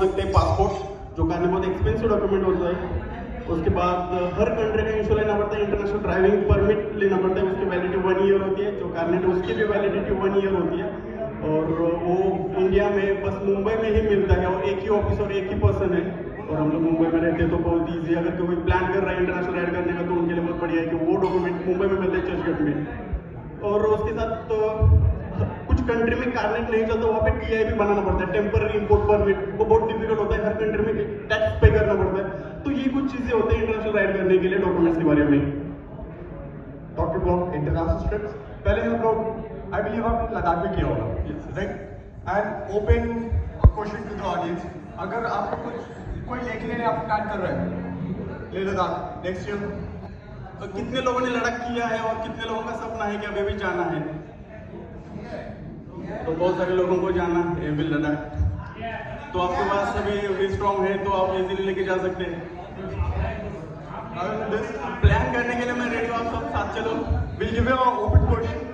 सकते हैं पासपोर्ट, जो कारण बहुत एक्सपेंसिव डॉक्यूमेंट होता है। उसके बाद हर कंट्री का इशू लेना पड़ता है, इंटरनेशनल ड्राइविंग परमिट लेना पड़ता है, उसकी वैलिडिटी 1 ईयर होती है, जो कारण उसकी भी वैलिडिटी 1 ईयर होती है। और वो इंडिया में बस मुंबई में ही मिलता है, और एक ही ऑफिस और एक ही पर्सन है। और हम लोग मुंबई में रहते हैं तो बहुत ईजी, अगर कोई प्लान कर रहा है इंटरनेशनल राइड करने का तो उनके लिए बहुत बढ़िया है कि वो डॉक्यूमेंट मुंबई में मिलते हैं चर्चगेट में। और उसके साथ कुछ कंट्री में कार्नेट नहीं चलता, वहाँ पे टीआई भी बनाना पड़ता है, टेम्पररी इंपोर्ट परमिट, वो बहुत डिफिकल्ट होता है, हर कंट्री में टैक्स पे करना पड़ता है। तो ये कुछ चीजें होती हैं इंटरनेशनल राइड करने के लिए डॉक्यूमेंट्स के बारे में। टॉकिंग अबाउट इंटरनेशनल ट्रिप्स, पहले हम लोग आई बिलीव आपने लद्दाख में किया होगा, right? And open question to the audience, अगर आपको कोई लेके लेने आप प्लान कर रहे हैं ले लद्दाख नेक्स्ट ईयर, तो कितने लोगों ने लद्दाख किया है और कितने लोगों का सपना है कि अभी भी जाना है? तो बहुत सारे लोगों को जाना है अभी लद्दाख। तो आपके पास अभी स्ट्रॉन्ग है तो आप इजीली लेके जा सकते हैं। प्लान करने के लिए मैं रेडी हूँ, आप सब साथ चलो। Will give you a open question,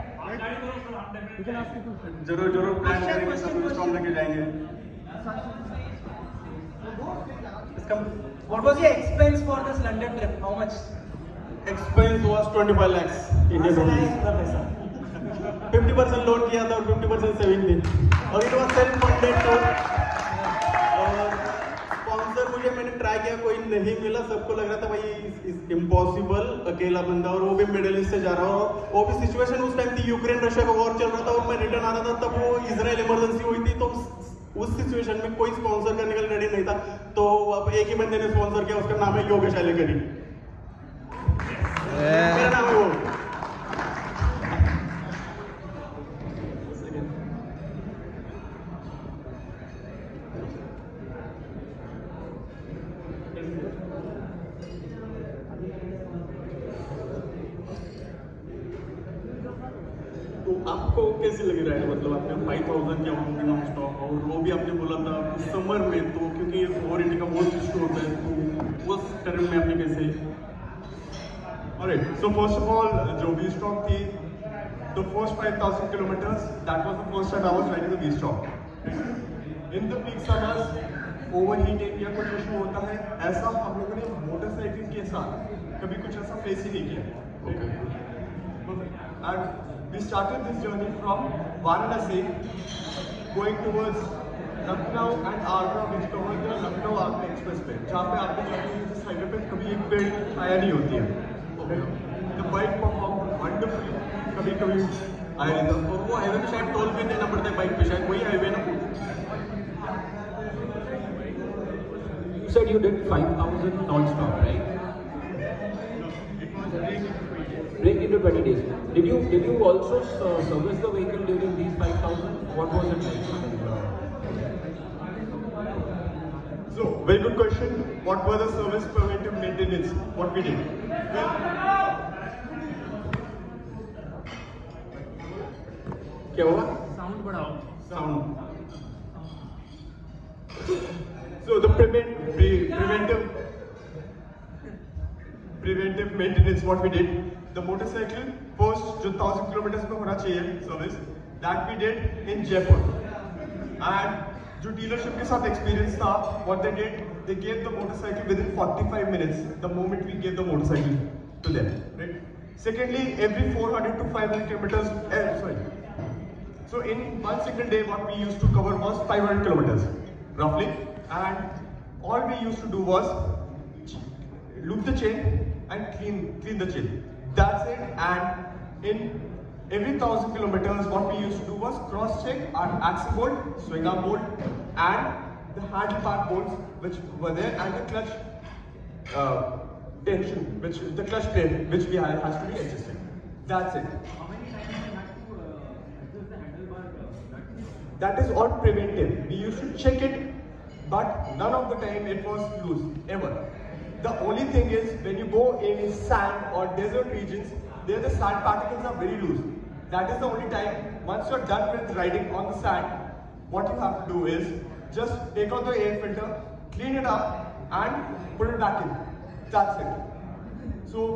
जरूर जरूर प्लान करेंगे, सब स्ट्रॉन्ग लेके जाएंगे। What was your expense for this London trip? How much? Expense was 25 lakhs Indian rupees। 50% loan किया था और 50% सेविंग थी, और it was self funded too. Sponsor मुझे मैंने ट्राई किया, कोई नहीं मिला, सबको लग रहा था भाई इम्पॉसिबल, अकेला बंदा, और वो भी मिडिल ईस्ट से जा रहा हो। वो भी सिचुएशन उस टाइम थी, यूक्रेन रशिया का वॉर चल रहा था और मैं रिटर्न आ रहा था, तब वो इजराइल इमरजेंसी हुई थी। तो उस सिचुएशन में कोई स्पॉन्सर करने के लिए रेडी नहीं था, तो अब एक ही बंदे ने स्पॉन्सर किया, उसका नाम है योगेश आलेकरी। मेरा नाम है वो। तो आपको कैसी लगी राइड? मतलब आपने 5000 किया नॉन स्टॉप, और वो भी आपने बोला था समर में, तो क्योंकि ओवरहीटिंग का बहुत इशू होता है, तो उस टर्म में आपने कैसे? Alright, so first of all जो वी स्टॉक थी, the first 5000 kilometres, that was the first time I was riding the V Strom. In the peak summers overheating या कोई इशू होता है, ऐसा हम लोगों ने मोटरसाइकिल के साथ कभी कुछ ऐसा फेस ही नहीं किया। And we started this journey from Varanasi going towards Lucknow and Agra, which covered the Lucknow-Agra expressway, जहाँ पे आपने जाके इस हाईवे पे कभी एक पेड़ आया नहीं होती है। The bike performed wonderfully, कभी कभी आया नहीं था। और वो हाईवे पे शायद टोल भी देना पड़ता है बाइक पे, शायद वही हाईवे ना? You said you did 5000 non-stop, right? Break into 20 days. Did you also service the vehicle during these 5000? What was it like? So, very good question. What were the service preventive maintenance? What we did? Well, क्या हुआ? Sound बढ़ाओ। Sound. so the preventive maintenance, what we did, the motorcycle first जो 1000 kilometers में होना चाहिए service, that we did in Jaipur, and जो dealership के साथ एक्सपीरियंस था, what they did, they gave the motorcycle within 45 minutes the moment we gave the motorcycle to them, right? Secondly, every 400 to 500 kilometers, so in one single day what we used to cover was 500 kilometers roughly, and all we used to do was loop the chain and clean the chain. That's it. And in every 1000 kilometers, what we used to do was cross check our axle bolt, swing arm bolt, and the handle part bolts which were there, and the clutch tension, which the clutch plate which we had has to be adjusted. That's it. How many times you had to adjust the handlebar? That is all preventive. We used to check it, but none of the time it was loose ever. The only thing is when you go in sand or desert regions, there the sand particles are very loose. That is the only time. Once you're done with riding on the sand, what you have to do is just take out the air filter, clean it up, and put it back in. That's it. So,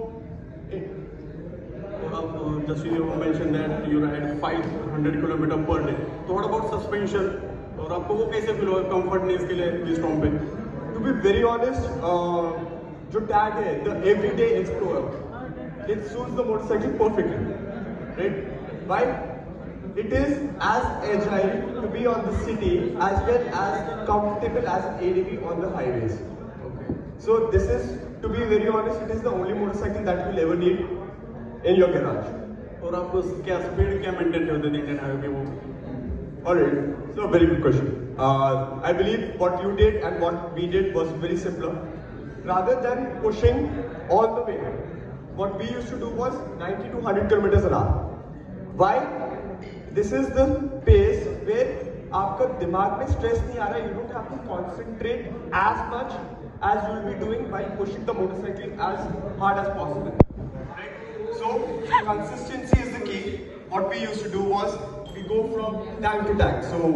just you mentioned that you ride 500 km per day. So what about suspension? और आपको वो कैसे feel होगा comfortness के लिए V-Strom पे? To be very honest, जो tag है the everyday explorer, it suits the motorcycle perfectly, right? Why? It is as agile to be on the city as well as comfortable as an ADV on the highways. Okay. So this is, to be very honest, it is the only motorcycle that you'll ever need in your garage. और आप क्या speed क्या maintain करते थे Indian highway पे वो? Alright, so very good question. I believe what you did and what we did was very similar. Rather than pushing all the way, what we used to do was 90 to 100 kilometers an hour. Why? This is the pace where आपका दिमाग में stress नहीं आ रहा. You don't have to concentrate as much as you will be doing by pushing the motorcycle as hard as possible. Right? So consistency is the key. What we used to do was we go from tank to tank. So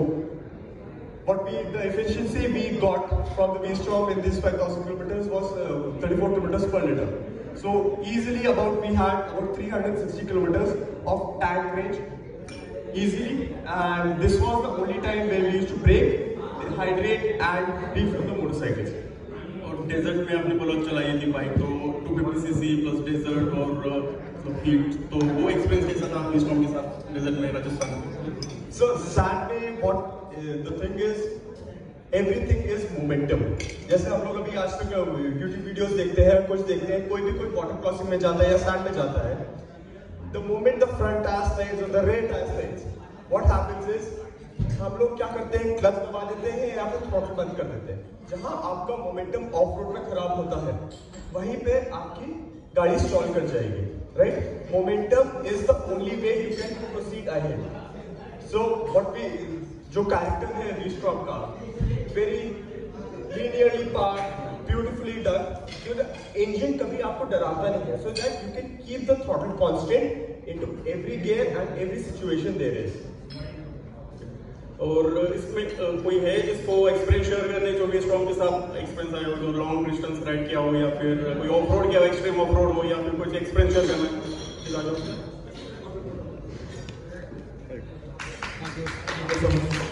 the efficiency we got from the V-Strom in these 5,000 kilometers was 34 kilometers per liter. So easily we had about 360 kilometers of tank range easily, and this was the only time where we used to brake, hydrate and refuel the motorcycles. और desert में आपने बोला चलाई थी bike तो 250cc plus desert और heat, तो वो एक्सपीरियंस कैसा था V-Strom के साथ डेजर्ट में राजस्थान में? So Saturday, the thing is, everything is momentum. जैसे हम लोग अभी आज तक YouTube वीडियोस देखते हैं, कुछ देखते हैं, कोई भी वाटर क्रॉसिंग में जाता है या सैंड में जाता है, the moment the front tire slides or the rear tire slides, what happens is हम लोग क्या करते हैं, क्लच दबा देते हैं या फिर थ्रॉटल बंद कर देते हैं. जहां आपका मोमेंटम ऑफ रोड में खराब होता है, वहीं पे आपकी गाड़ी स्टॉल कर जाएगी, right? Momentum is the only way you can proceed ahead. So जो कैरेक्टर है V-Strom का, very linearly parked, beautifully done. Engine कभी आपको डराता नहीं है, so that you can keep the throttle constant into every gear and every situation there is. और इसमें कोई है जिसको एक्सपीरियंस शेयर करने जो V-Strom के साथ एक्सपीरियंस आया हो, जो लॉन्ग डिस्टेंस राइड किया हो या फिर कोई ऑफ रोड किया हो, एक्सट्रीम ऑफ रोड हो या फिर कुछ एक्सपीरियंस शेयर करना है?